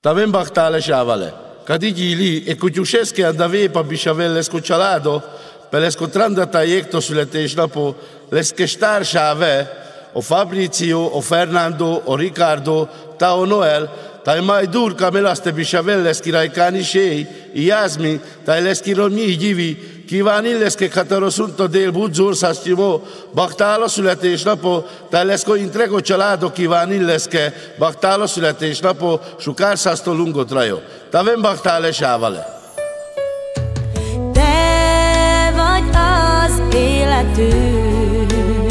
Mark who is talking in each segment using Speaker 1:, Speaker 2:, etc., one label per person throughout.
Speaker 1: T'avem bachtale sciavale. Cadigi lì e cuciusesche andave pa bisciavellesco cialado, per l'escotranda taiecto sulle tesnapo, l'eschestar sciave, o Fabrizio, o Fernando, o Riccardo, ta o Noel, ta mai dur camelaste bisciavelleschi raicani scei, iasmi, ta l'eschiromni givi, chi vanilleske catarosunto del buzzur sastimo, bachtalo sulle tesnapo, ta l'esco intrego cialado chi vanilleske, bachtalo sulle tesnapo, sucar sasto lungo traio. T'avem bachtale sávale.
Speaker 2: Te vagy az életünk,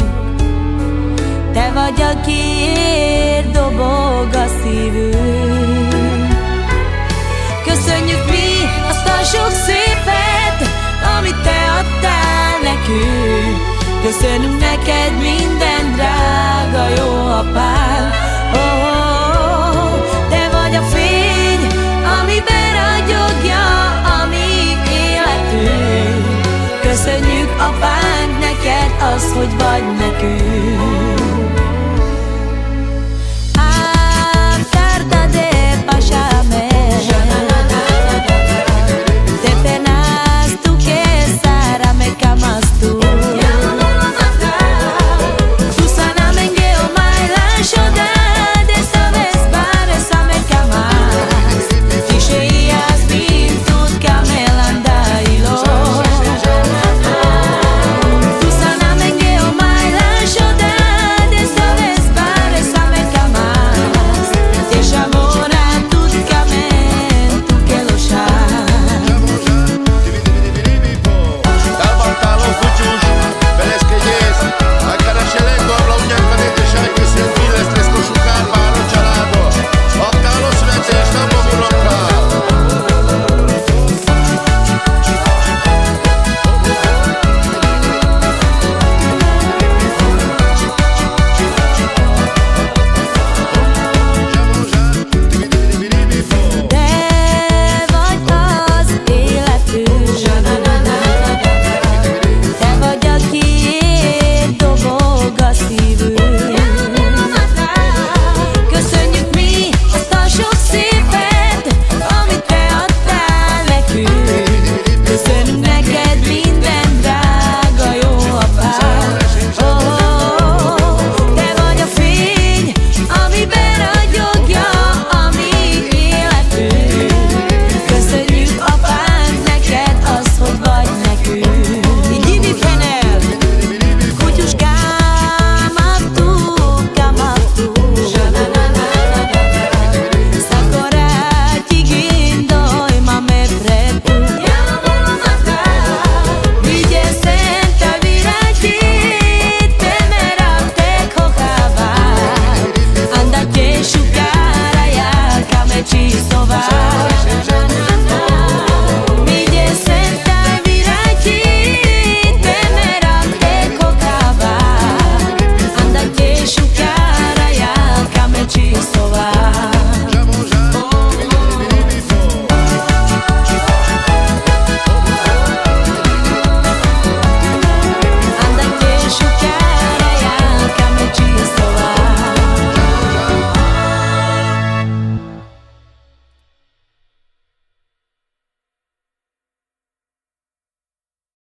Speaker 2: te vagy, akiért dobog a szívünk. Köszönjük mi azt a sok szépet, amit te adtál nekünk. Köszönünk neked minden, drága jó apám. Te vagy a fény, ami beragyogja a mi életünk. Köszönjük apánk neked azt, hogy vagy nekünk.